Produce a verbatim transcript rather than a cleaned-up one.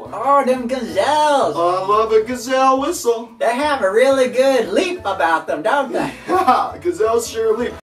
Oh, them gazelles. I love a gazelle whistle. They have a really good leap about them, don't they? Yeah, gazelles sure leap.